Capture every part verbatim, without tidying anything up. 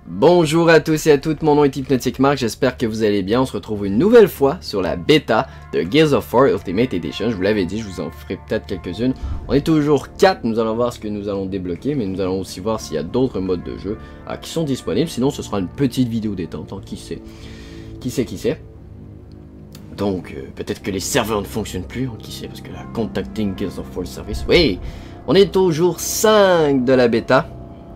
Bonjour à tous et à toutes, mon nom est Hypnotic Mark, j'espère que vous allez bien. On se retrouve une nouvelle fois sur la bêta de Gears of War Ultimate Edition. Je vous l'avais dit, je vous en ferai peut-être quelques-unes. On est toujours quatre, nous allons voir ce que nous allons débloquer, mais nous allons aussi voir s'il y a d'autres modes de jeu ah, qui sont disponibles. Sinon ce sera une petite vidéo détente, hein, qui sait, qui sait, qui sait. Donc euh, peut-être que les serveurs ne fonctionnent plus, hein, qui sait, parce que la Contacting Gears of War Service, oui, on est au jour cinq de la bêta.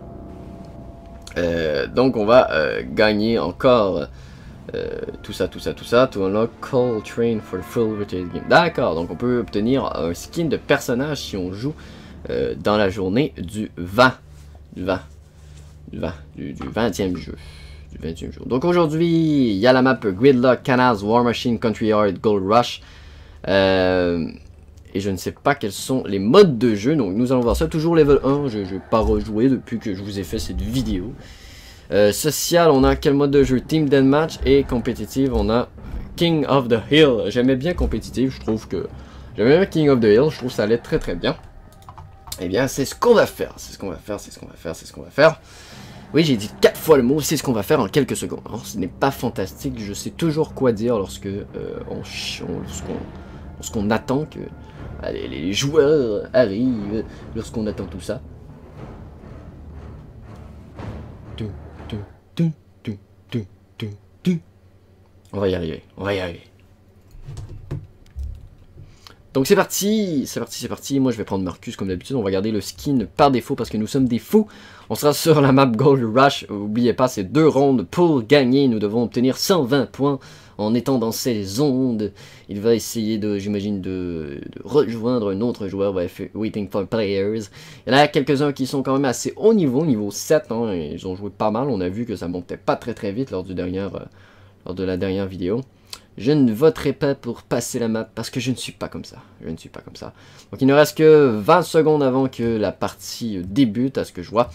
Euh, donc on va euh, gagner encore euh, tout ça, tout ça, tout ça, to unlock Call Train for the full retail game. D'accord, donc on peut obtenir un skin de personnage si on joue euh, dans la journée du vingt, du vingt, du vingt, du, du vingtième jeu, du vingtième jour. Donc aujourd'hui, il y a la map Gridlock, Canals, War Machine, Country Yard, Gold Rush. Euh, Et je ne sais pas quels sont les modes de jeu, donc nous allons voir ça. Toujours level un, je n'ai pas rejoué depuis que je vous ai fait cette vidéo. Euh, social, on a quel mode de jeu? Team Deathmatch, et compétitive, on a King of the Hill. J'aimais bien compétitive, je trouve que... J'aimais bien King of the Hill, je trouve que ça allait très très bien. Eh bien, c'est ce qu'on va faire, c'est ce qu'on va faire, c'est ce qu'on va faire, c'est ce qu'on va faire. Oui, j'ai dit quatre fois le mot, c'est ce qu'on va faire en quelques secondes. Alors, ce n'est pas fantastique, je sais toujours quoi dire lorsque euh, on, on, lorsqu'on lorsqu'on attend que... Allez, les joueurs arrivent lorsqu'on attend tout ça. On va y arriver, on va y arriver. Donc c'est parti, c'est parti, c'est parti. Moi je vais prendre Marcus comme d'habitude. On va garder le skin par défaut parce que nous sommes des fous. On sera sur la map Gold Rush. N'oubliez pas, c'est deux rondes pour gagner. Nous devons obtenir cent vingt points en étant dans ces ondes. Il va essayer de, j'imagine, de, de rejoindre un autre joueur. Waiting for players. Il y en a quelques-uns qui sont quand même assez haut niveau, niveau sept. Hein, et ils ont joué pas mal. On a vu que ça montait pas très très vite lors, du dernier, euh, lors de la dernière vidéo. Je ne voterai pas pour passer la map parce que je ne suis pas comme ça. Je ne suis pas comme ça. Donc il ne reste que vingt secondes avant que la partie débute, à ce que je vois.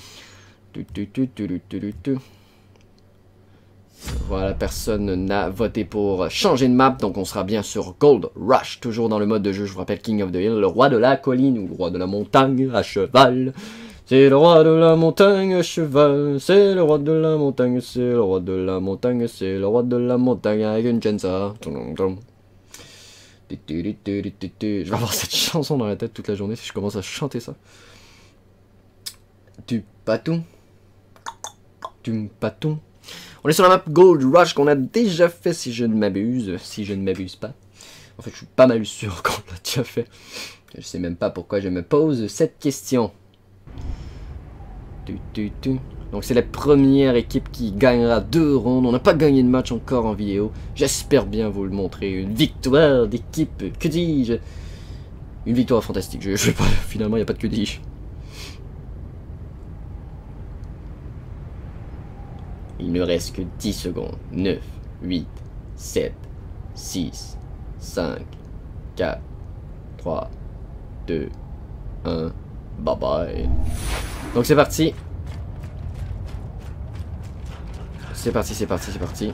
Voilà, personne n'a voté pour changer de map, donc on sera bien sur Gold Rush, toujours dans le mode de jeu, je vous rappelle, King of the Hill, le roi de la colline ou le roi de la montagne à cheval. C'est le roi de la montagne à cheval, c'est le roi de la montagne, c'est le roi de la montagne, c'est le roi de la montagne avec une chensa. Je vais avoir cette chanson dans la tête toute la journée si je commence à chanter ça. Du patou, du patou. On est sur la map Gold Rush qu'on a déjà fait si je ne m'abuse, si je ne m'abuse pas. En fait je suis pas mal sûr qu'on l'a déjà fait. Je sais même pas pourquoi je me pose cette question. Donc c'est la première équipe qui gagnera deux rondes. On n'a pas gagné de match encore en vidéo. J'espère bien vous le montrer. Une victoire d'équipe, que dis-je? Une victoire fantastique. Je, je vais pas, finalement il n'y a pas de que dis-je. Il ne reste que dix secondes. neuf, huit, sept, six, cinq, quatre, trois, deux, un. Bye bye. Donc c'est parti. C'est parti, c'est parti, c'est parti.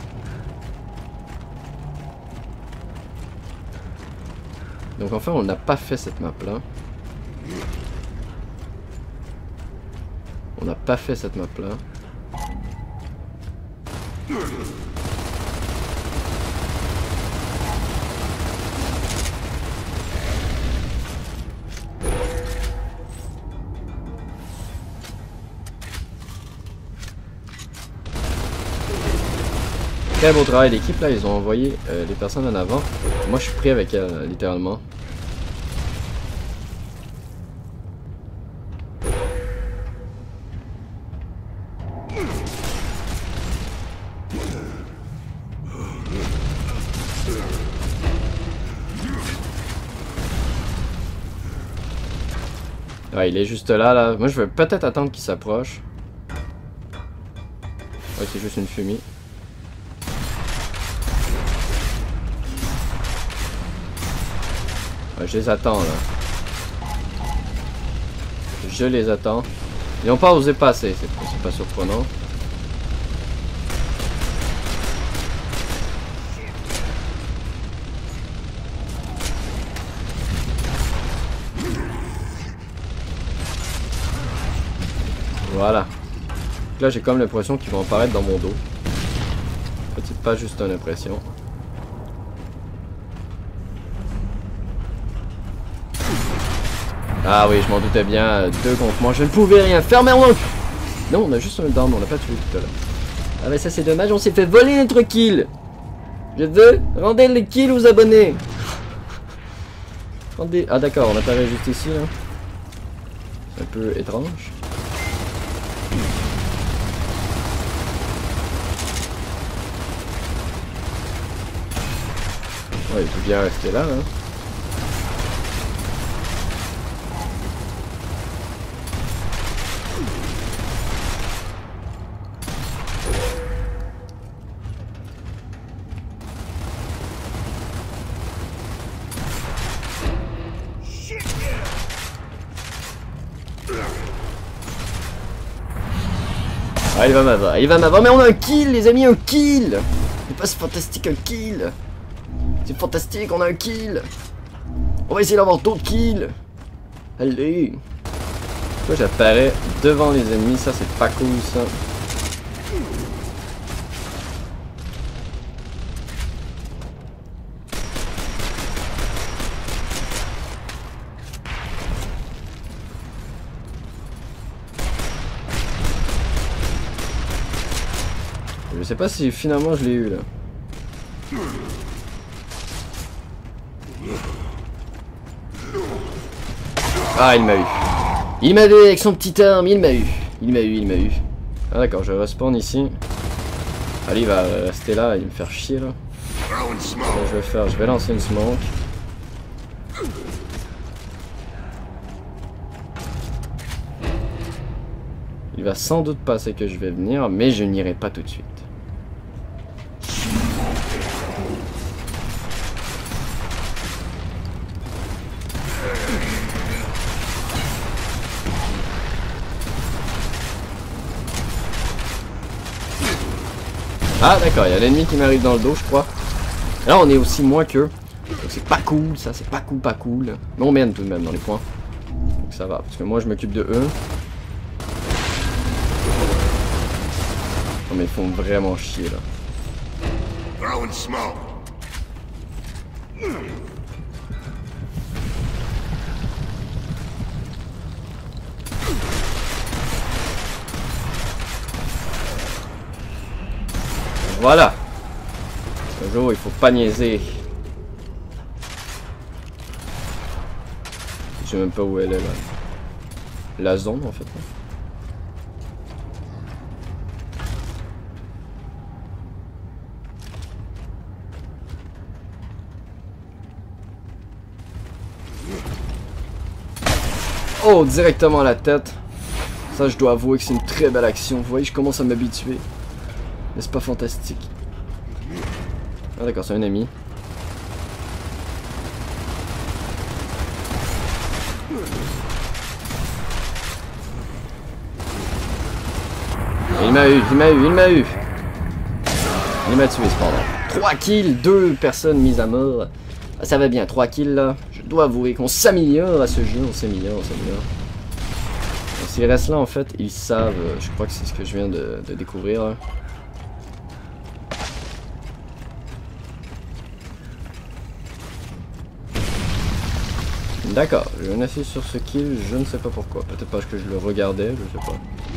Donc enfin on n'a pas fait cette map là. On n'a pas fait cette map là. Très beau travail d'équipe là, ils ont envoyé euh, les personnes en avant. Moi je suis pris avec elle, littéralement. Ouais, il est juste là, là. Moi je vais peut-être attendre qu'il s'approche. Ouais, c'est juste une fumée. Je les attends là. Je les attends. Ils n'ont pas osé passer, c'est pas surprenant. Voilà. là j'ai comme l'impression qu'ils vont apparaître dans mon dos. En fait c'est pas juste une impression. Ah oui, je m'en doutais bien, deux contre moi, je ne pouvais rien faire, mais on... Non, on a juste un down, on l'a pas tué tout à l'heure. Ah mais ça c'est dommage, on s'est fait voler notre kill. Je veux, rendez le kill aux abonnés. Rendez... Ah d'accord, on apparaît juste ici là. C'est un peu étrange. Ouais, il peut bien rester là, hein. Ah, il va m'avoir, il va m'avoir, mais on a un kill, les amis, un kill. C'est pas si fantastique, un kill. C'est fantastique, on a un kill. On va essayer d'avoir d'autres kills. Allez. Pourquoi j'apparais devant les ennemis, ça c'est pas cool ça. Je sais pas si finalement je l'ai eu là. Ah, il m'a eu. Il m'a eu avec son petit arme, il m'a eu. Il m'a eu, il m'a eu. Ah d'accord, je respawn ici. Allez, il va rester là, il va me faire chier là. Ce que je vais faire, je vais lancer une smoke. Il va sans doute penser que je vais venir, mais je n'irai pas tout de suite. Ah d'accord, il y a l'ennemi qui m'arrive dans le dos je crois. Là on est aussi moins qu'eux. Donc c'est pas cool ça, c'est pas cool, pas cool. Mais on mène tout de même dans les points. Donc ça va, parce que moi je m'occupe de eux. Non mais ils font vraiment chier là. Voilà. Ce jour, il faut pas niaiser. Je sais même pas où elle est là. La zone en fait. Oh, directement à la tête. Ça, je dois avouer que c'est une très belle action. Vous voyez, je commence à m'habituer. N'est-ce pas fantastique? Ah d'accord, c'est un ami. Et il m'a eu, il m'a eu, il m'a eu. Il m'a tué cependant. trois kills, deux personnes mises à mort. Ah, ça va bien, trois kills là. Je dois avouer qu'on s'améliore à ce jeu, on s'améliore, on s'améliore. S'ils restent là en fait, ils savent, je crois que c'est ce que je viens de, de découvrir là. D'accord, j'ai un assise sur ce kill, je ne sais pas pourquoi. Peut-être parce que je le regardais, je sais pas.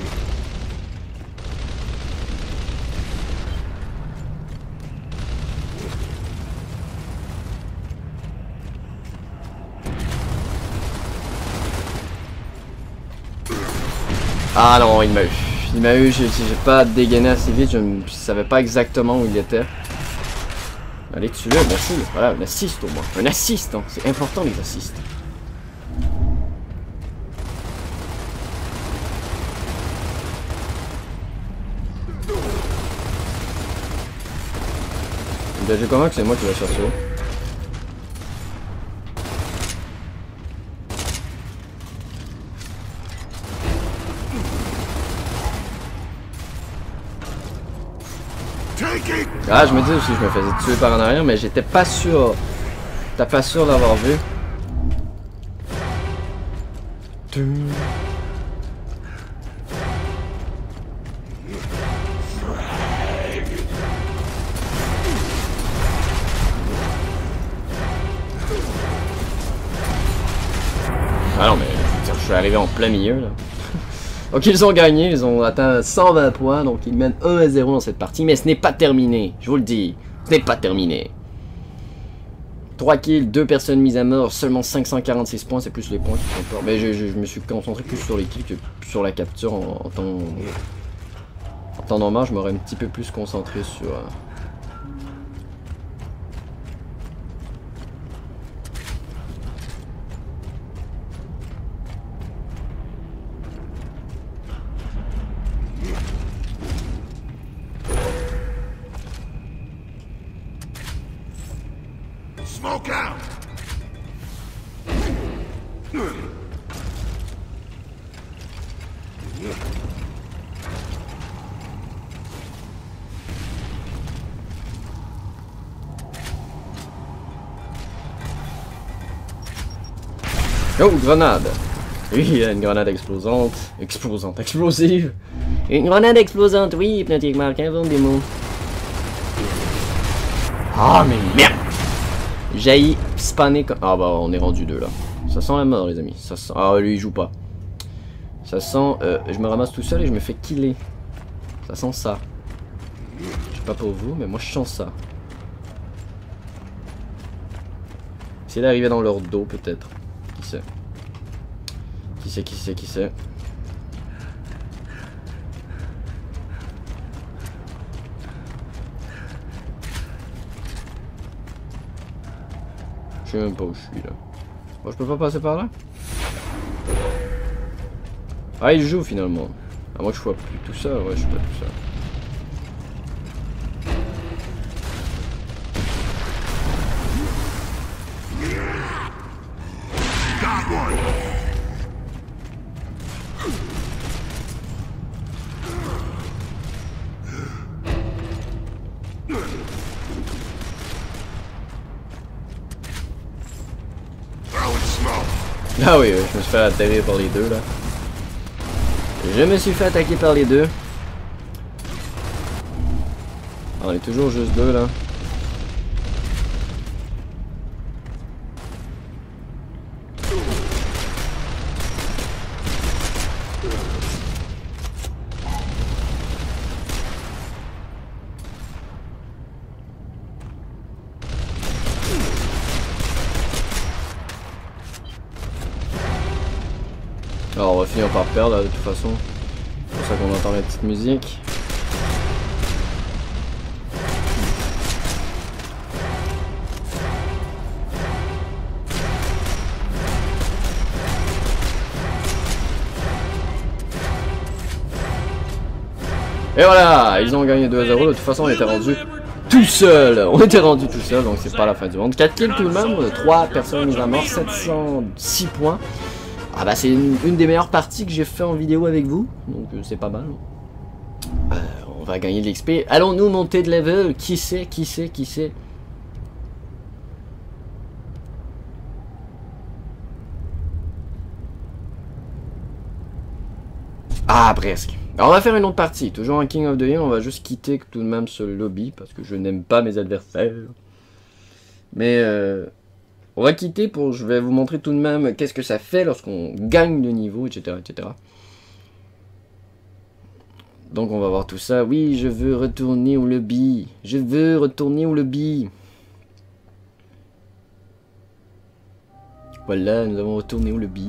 Ah non, il m'a eu. Il m'a eu, j'ai pas dégainé assez vite, je ne savais pas exactement où il était. Allez, tue-le, merci. Voilà, un assist au moins. Un assist, hein. C'est important les assists. Ben, je comprends que c'est moi qui vais chercher. Ah, je me dis aussi que je me faisais tuer par en arrière, mais j'étais pas sûr. T'es pas sûr d'avoir vu. vais arriver en plein milieu là. Donc ils ont gagné, ils ont atteint cent vingt points, donc ils mènent un à zéro dans cette partie, mais ce n'est pas terminé, je vous le dis, ce n'est pas terminé. trois kills, deux personnes mises à mort, seulement cinq cent quarante-six points, c'est plus les points qui comptent. Mais je, je, je me suis concentré plus sur les kills que sur la capture en, en temps... En temps normal, je m'aurais un petit peu plus concentré sur... Euh, Smoke out! Oh, grenade! Oui, il y a une grenade explosante. Explosante, explosive! Une grenade explosante, oui, hypnotique marque, invente des mots. Ah, mais merde! Jaillit, spanné comme... Ah bah, on est rendu deux là. Ça sent la mort, les amis. Ça sent... Ah, lui, il joue pas. Ça sent... Euh, je me ramasse tout seul et je me fais killer. Ça sent ça. Je sais pas pour vous, mais moi, je sens ça. Essayez d'arriver dans leur dos, peut-être. Qui sait? Qui sait, qui sait, qui sait? Je sais même pas où je suis là. Moi je peux pas passer par là? Ah il joue finalement. À moins que je sois plus tout ça, ouais je suis pas tout ça. Ah oui, oui, je me suis fait atterrir par les deux là. Je me suis fait attaquer par les deux. Ah, on est toujours juste deux là. Alors on va finir par perdre là, de toute façon. C'est pour ça qu'on entend la petite musique. Et voilà, ils ont gagné deux à zéro. De toute façon on était rendu tout seul. On était rendu tout seul, donc c'est pas la fin du monde. quatre kills tout de même, trois personnes mises à mort, sept cent six points. Ah bah c'est une, une des meilleures parties que j'ai fait en vidéo avec vous, donc euh, c'est pas mal. Euh, on va gagner de l'X P. Allons-nous monter de level? Qui sait, qui sait, qui sait? Ah presque. Alors on va faire une autre partie, toujours un King of the Hill, on va juste quitter tout de même ce lobby, parce que je n'aime pas mes adversaires. Mais euh... on va quitter pour, je vais vous montrer tout de même qu'est-ce que ça fait lorsqu'on gagne de niveau, et cetera, et cetera. Donc on va voir tout ça. Oui, je veux retourner au lobby. Je veux retourner au lobby. Voilà, nous avons retourné au lobby.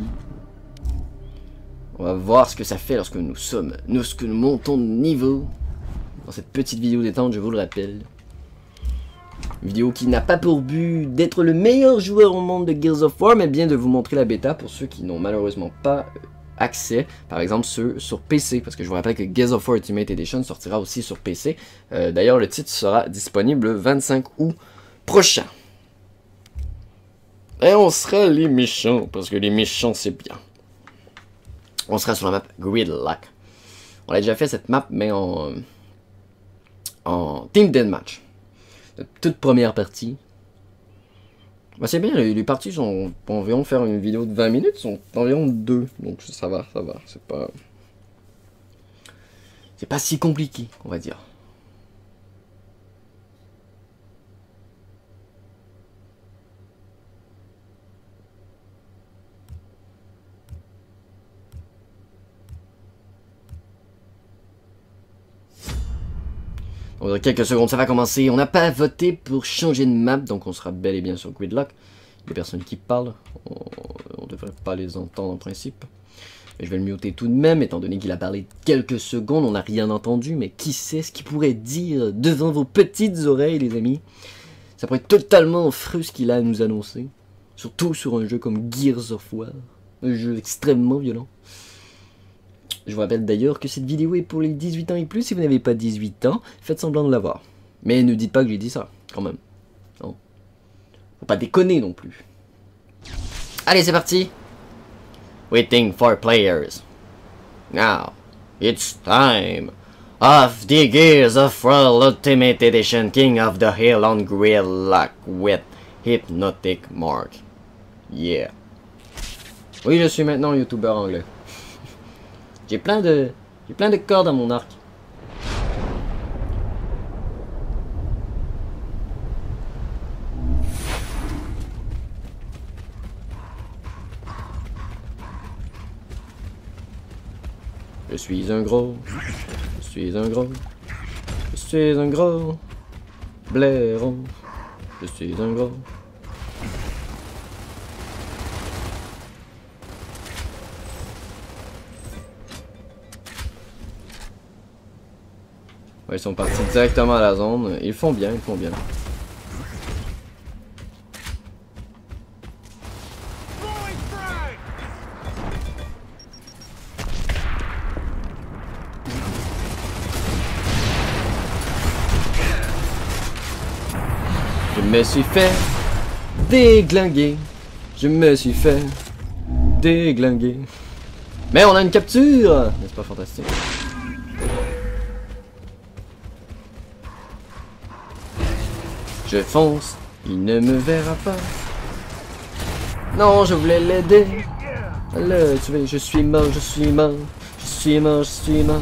On va voir ce que ça fait lorsque nous sommes, lorsque nous montons de niveau. Dans cette petite vidéo détente, je vous le rappelle. Une vidéo qui n'a pas pour but d'être le meilleur joueur au monde de Gears of War, mais bien de vous montrer la bêta pour ceux qui n'ont malheureusement pas accès, par exemple ceux sur P C, parce que je vous rappelle que Gears of War Ultimate Edition sortira aussi sur P C. Euh, D'ailleurs, le titre sera disponible le vingt-cinq août prochain. Et on sera les méchants, parce que les méchants c'est bien. On sera sur la map Gridlock. On a déjà fait cette map, mais en, en Team Deathmatch. Notre toute première partie. Bah c'est bien, les, les parties sont environ faire une vidéo de vingt minutes, sont environ deux. Donc ça va, ça va. C'est pas. C'est pas si compliqué, on va dire. Donc dans quelques secondes, ça va commencer. On n'a pas voté pour changer de map, donc on sera bel et bien sur Gridlock. Les personnes qui parlent, on ne devrait pas les entendre en principe. Mais je vais le muter tout de même, étant donné qu'il a parlé quelques secondes, on n'a rien entendu, mais qui sait ce qu'il pourrait dire devant vos petites oreilles, les amis. Ça pourrait être totalement fru ce qu'il a à nous annoncer. Surtout sur un jeu comme Gears of War, un jeu extrêmement violent. Je vous rappelle d'ailleurs que cette vidéo est pour les dix-huit ans et plus. Si vous n'avez pas dix-huit ans, faites semblant de l'avoir. Mais ne dites pas que j'ai dit ça, quand même. Non. Faut pas déconner non plus. Allez, c'est parti. Waiting for players. Now, it's time. Of the Gears of War Ultimate Edition King of the Hill on Gridlock with Hypnotic Mark. Yeah. Oui, je suis maintenant youtubeur anglais. J'ai plein de... J'ai plein de cordes à mon arc. Je suis un gros... Je suis un gros... Je suis un gros... blaireau. Je suis un gros... Ouais, ils sont partis directement à la zone. Ils font bien, ils font bien. Je me suis fait déglinguer. Je me suis fait déglinguer. Mais on a une capture! N'est-ce pas fantastique? Je fonce, il ne me verra pas. Non, je voulais l'aider. Le tuer, je suis mort, je suis mort. Je suis mort, je suis mort.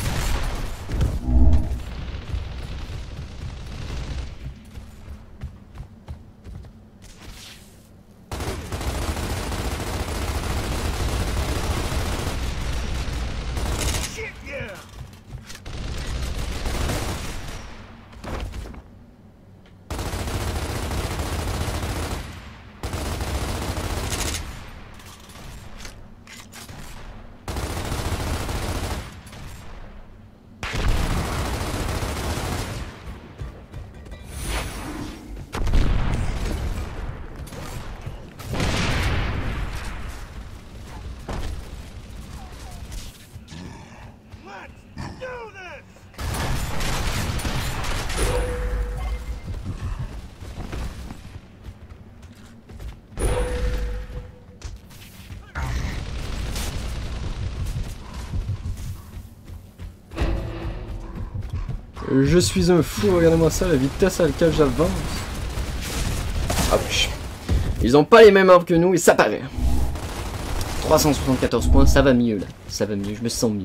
Je suis un fou, regardez-moi ça, la vitesse à laquelle j'avance. Ah oui. Ils ont pas les mêmes arbres que nous et ça paraît. trois cent soixante-quatorze points, ça va mieux là. Ça va mieux, je me sens mieux.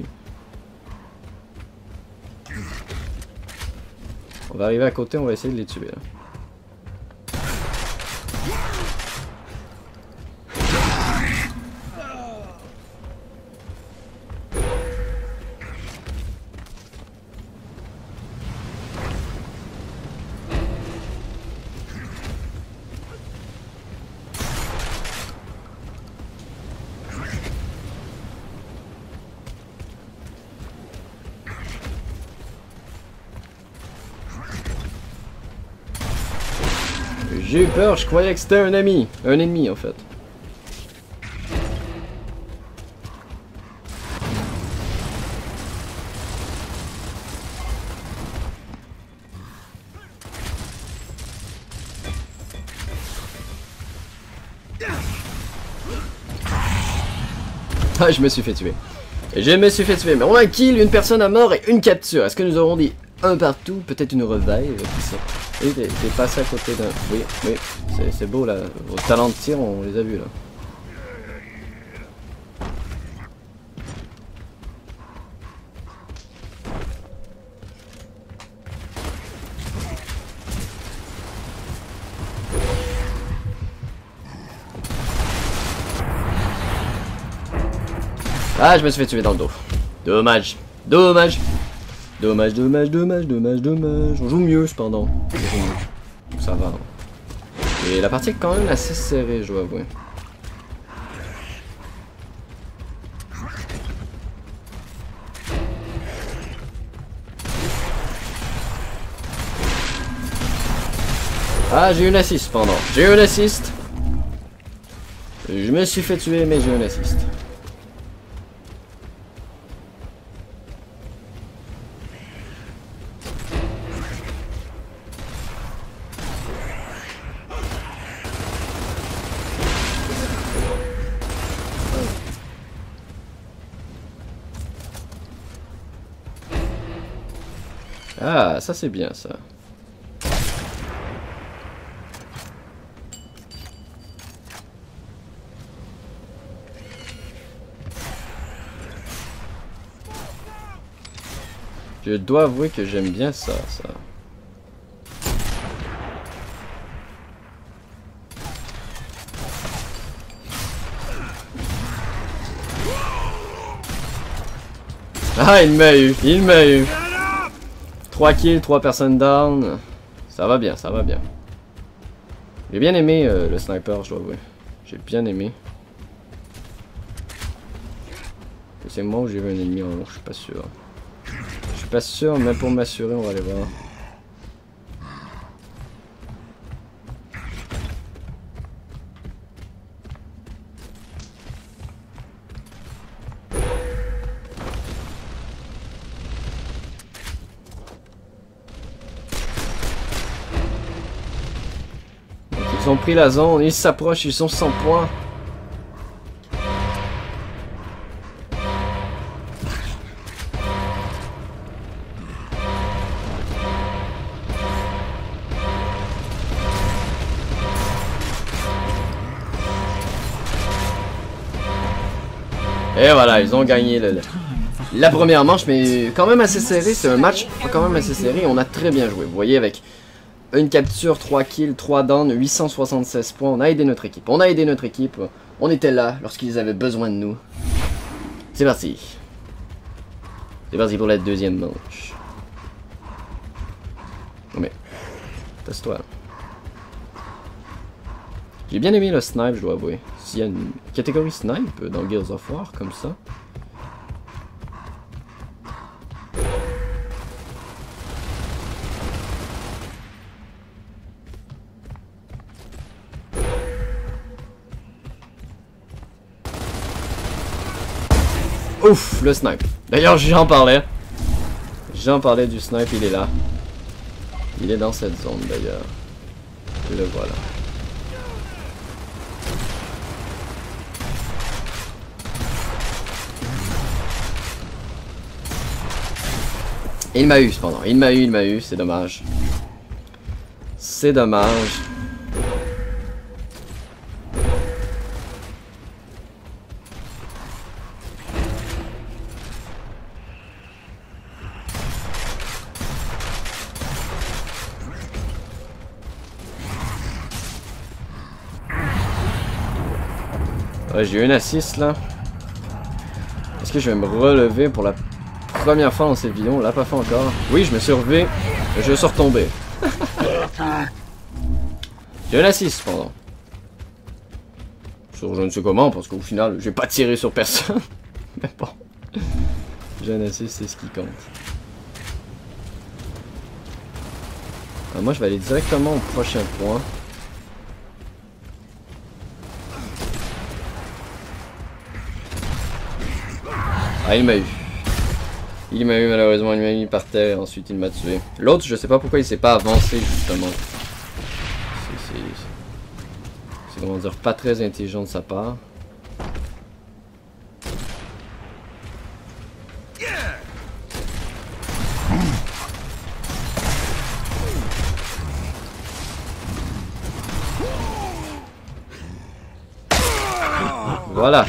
On va arriver à côté, on va essayer de les tuer là. J'ai eu peur, je croyais que c'était un ami. Un ennemi en fait. Ah, je me suis fait tuer. Je me suis fait tuer. Mais on a un kill, une personne à mort et une capture. Est-ce que nous aurons dit un partout? Peut-être une revive, qui sait. Oui, t'es passé à côté d'un... Oui, oui, c'est beau là. Vos talents de tir, on les a vus là. Ah, je me suis fait tuer dans le dos. Dommage. Dommage. Dommage, dommage, dommage, dommage, dommage. On joue mieux cependant. On joue mieux. Donc ça va. Et la partie est quand même assez serrée, je dois avouer. Ah, j'ai eu une assist cependant. J'ai eu une assist. Je me suis fait tuer, mais j'ai eu une assist. Ah, ça c'est bien ça. Je dois avouer que j'aime bien ça, ça. Ah, il m'a eu, il m'a eu. trois kills, trois personnes down. Ça va bien, ça va bien. J'ai bien aimé euh, le sniper, je dois avouer. J'ai bien aimé. C'est moi où j'ai vu un ennemi en long, je suis pas sûr. Je suis pas sûr, mais pour m'assurer, on va aller voir. Ils ont pris la zone, ils s'approchent, ils sont cent points. Et voilà, ils ont gagné le, le, la première manche, mais quand même assez serré. C'est un match quand même assez serré. On a très bien joué. Vous voyez, avec une capture, trois kills, trois downs, huit cent soixante-seize points. On a aidé notre équipe. On a aidé notre équipe. On était là lorsqu'ils avaient besoin de nous. C'est parti. C'est parti pour la deuxième manche. Non mais, tasse-toi. J'ai bien aimé le snipe, je dois avouer. S'il y a une catégorie snipe dans Gears of War comme ça. Ouf, le snipe. D'ailleurs, j'en parlais. J'en parlais du snipe, il est là. Il est dans cette zone d'ailleurs. Et le voilà. Il m'a eu cependant, il m'a eu, il m'a eu, c'est dommage. C'est dommage. Ouais, j'ai eu une assist là. Est-ce que je vais me relever pour la première fois dans cette vidéo? On l'a pas fait encore. Oui, je me suis relevé. Je suis retombé. J'ai un assist cependant. Sur je ne sais comment, parce qu'au final, j'ai pas tiré sur personne. Mais bon. J'ai un assist, c'est ce qui compte. Alors moi, je vais aller directement au prochain point. Ah, il m'a eu. Il m'a eu malheureusement, il m'a mis par terre et ensuite il m'a tué. L'autre, je sais pas pourquoi il s'est pas avancé justement. C'est comment dire, pas très intelligent de sa part. Voilà.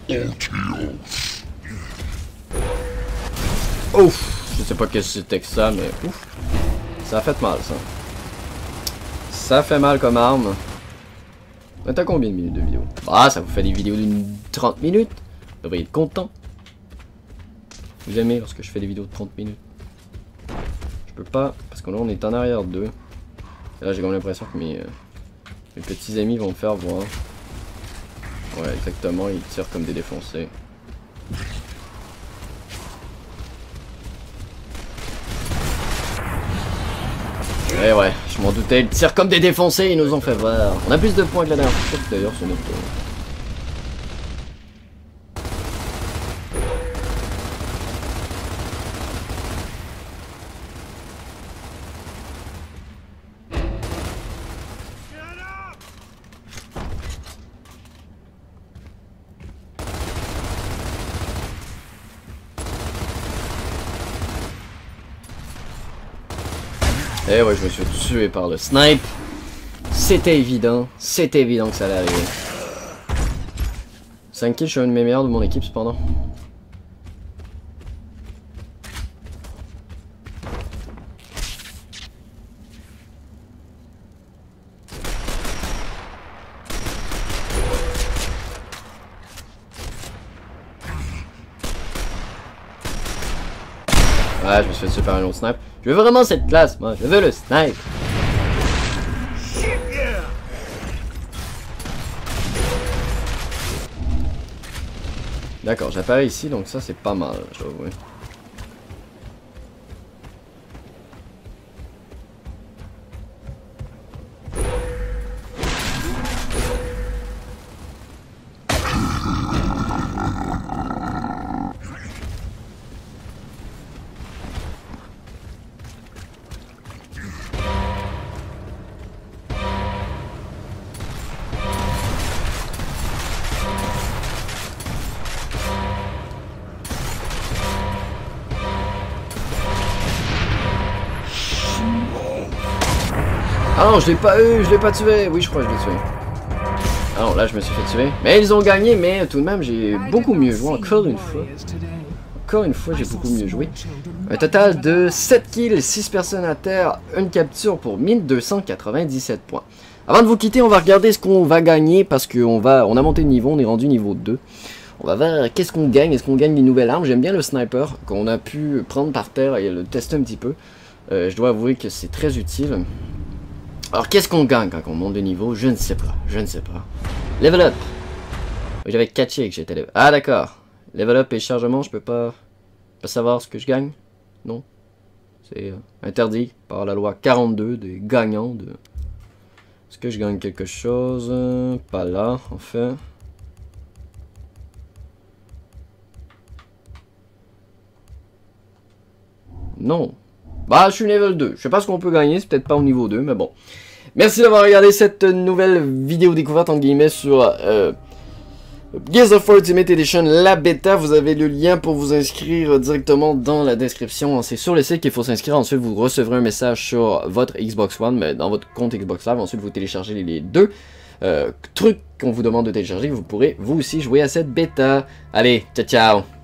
Ouf, je sais pas qu'est-ce que c'était que ça, mais ouf, ça a fait mal ça. Ça fait mal comme arme. T'as combien de minutes de vidéo? Ah, ça vous fait des vidéos d'une trente minutes. Vous devriez être content. Vous aimez lorsque je fais des vidéos de trente minutes? peux pas, parce que là on est en arrière d'eux. Là j'ai comme l'impression que mes, euh, mes petits amis vont me faire voir. Ouais, exactement, ils tirent comme des défoncés. Eh ouais, je m'en doutais, ils tirent comme des défoncés, ils nous ont fait voir. On a plus de points que la dernière fois d'ailleurs sur notre tour. Eh ouais, je me suis tué par le snipe. C'était évident, c'était évident que ça allait arriver. cinq kills, je suis un de mes meilleurs de mon équipe cependant. Ouais, je me suis fait tuer par un autre snipe. Je veux vraiment cette classe, moi, je veux le snipe. D'accord, j'apparais ici, donc ça c'est pas mal, je dois avouer. Ah non, je l'ai pas eu, je l'ai pas tué. Oui, je crois que je l'ai tué. Ah non, là je me suis fait tuer. Mais ils ont gagné, mais tout de même j'ai beaucoup mieux joué encore une fois. Encore une fois, j'ai beaucoup mieux joué. Un total de sept kills, six personnes à terre, une capture pour mille deux cent quatre-vingt-dix-sept points. Avant de vous quitter, on va regarder ce qu'on va gagner parce qu'on va, on a monté de niveau, on est rendu niveau deux. On va voir qu'est-ce qu'on gagne, est-ce qu'on gagne des nouvelles armes. J'aime bien le sniper qu'on a pu prendre par terre et le tester un petit peu. Euh, je dois avouer que c'est très utile. Alors qu'est-ce qu'on gagne quand on monte de niveau? Je ne sais pas, je ne sais pas. Level up. J'avais catché que j'étais level. Ah d'accord. Level up et chargement, je peux pas, pas savoir ce que je gagne. Non. C'est euh, interdit par la loi quarante-deux des gagnants de... Est-ce que je gagne quelque chose? Pas là, en fait. Non. Bah, je suis level deux. Je sais pas ce qu'on peut gagner, c'est peut-être pas au niveau deux, mais bon. Merci d'avoir regardé cette nouvelle vidéo découverte, entre guillemets, sur euh, Gears of War Ultimate Edition, la bêta. Vous avez le lien pour vous inscrire directement dans la description. C'est sur le site qu'il faut s'inscrire. Ensuite, vous recevrez un message sur votre Xbox One, mais dans votre compte Xbox Live. Ensuite, vous téléchargez les deux euh, trucs qu'on vous demande de télécharger. Vous pourrez, vous aussi, jouer à cette bêta. Allez, ciao, ciao!